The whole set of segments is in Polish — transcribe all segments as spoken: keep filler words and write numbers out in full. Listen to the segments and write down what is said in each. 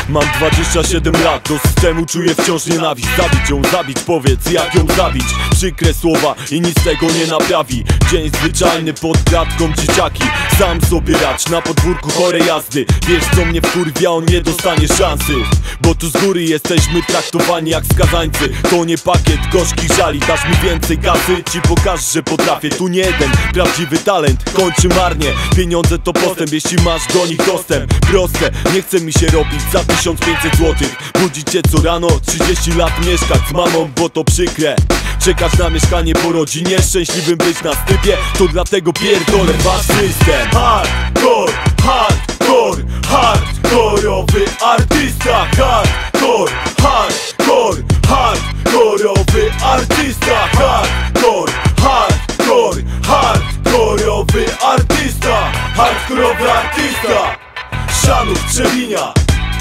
Mam dwadzieścia siedem lat, do systemu czuję wciąż nienawiść. Zabić ją, zabić, powiedz jak ją zabić. Przykre słowa i nic tego nie naprawi. Dzień zwyczajny pod klatką dzieciaki. Sam sobie racz na podwórku chorej jazdy. Wiesz co mnie wkurwia, on nie dostanie szansy. Bo tu z góry jesteśmy traktowani jak skazańcy. To nie pakiet gorzkich żali. Dasz mi więcej kasy, ci pokażę, że potrafię. Tu nie jeden prawdziwy talent kończy marnie. Pieniądze to postęp, jeśli masz do nich dostęp. Proste, nie chce mi się robić za tysiąc pięćset złotych. Budzić cię co rano, trzydzieści lat mieszkać z mamą, bo to przykre. Czekasz na mieszkanie po rodzinie, szczęśliwym być na stypie. To dlatego pierdolę wasz system. Hardcore, hardcore, hardkorowy artysta. Hardcore, hardcore, hardkorowy artysta. Hardcore, hardcore, hardkorowy artysta. Hardkorowy artysta. Szanów Trzebinia.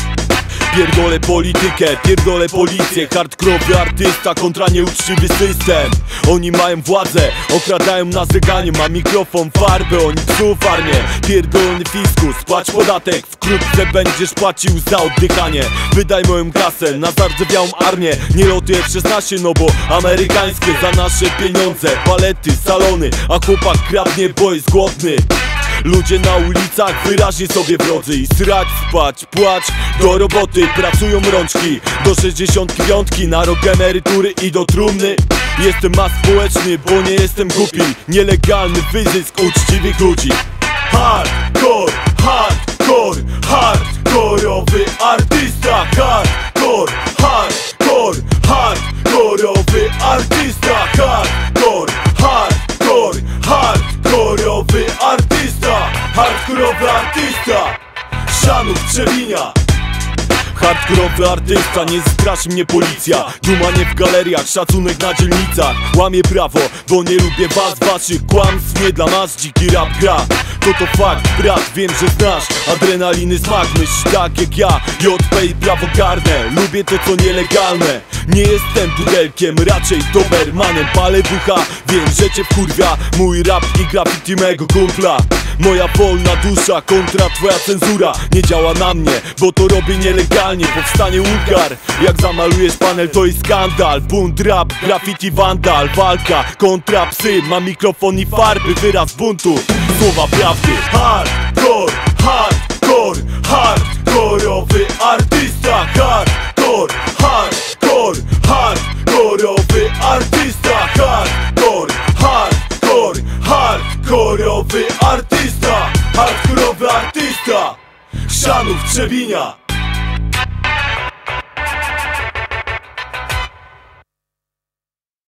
Pierdolę politykę, pierdolę policję. Hardkorowy artysta kontra nieuczciwy system. Oni mają władzę, okradają nas zeganie. Mam mikrofon, farbę, oni psują farmię. Pierdolony fiskus, płać podatek. Wkrótce będziesz płacił za oddychanie. Wydaj moją kasę na zardzewiałą armię. Nie loty F szesnaście, no bo amerykańskie. Za nasze pieniądze, palety, salony. A chłopak kradnie, bo jest głodny. Ludzie na ulicach wyraźnie sobie wrodzy. I srać, spać, płać, do roboty pracują rączki. Do sześćdziesiątki piątki, na rok emerytury i do trumny. Jestem aspołeczny, bo nie jestem głupi. Nielegalny wyzysk uczciwych ludzi. Hardcore, hardcore, hardkorowy artysta. Hardcore, hardcore, hardkorowy artysta. Hardcore, hardcore, hardkorowy artysta. Hardkorowy artysta. Szanów Trzebinia. Hardkorowy artysta, nie straszy mnie policja. Duma nie w galeriach, szacunek na dzielnicach. Łamię prawo, bo nie lubię was, waszych kłamstw. Nie dla nas dziki rap gra. To to fakt, brat, wiem, że znasz adrenaliny smak, myśl tak jak ja. J P i prawo karne, lubię to co nielegalne. Nie jestem pudelkiem, raczej dobermanem. Palę bucha, wiem, że cię wkurwia mój rap i graffiti mego kumpla. Moja wolna dusza kontra twoja cenzura nie działa na mnie, bo to robię nielegalnie. Powstanie ulgar, jak zamalujesz panel to jest skandal. Bunt, rap, graffiti, wandal, walka kontra psy. Mam mikrofon i farby, wyraz buntu, słowa prawdy. Hardcore, hardcore, hardkorowy artysta. Hardcore, hardcore, hardkorowy artysta. Hardcore, hardcore, hardkorowy artysta. Hardkorowy artysta. Szanów Trzebinia.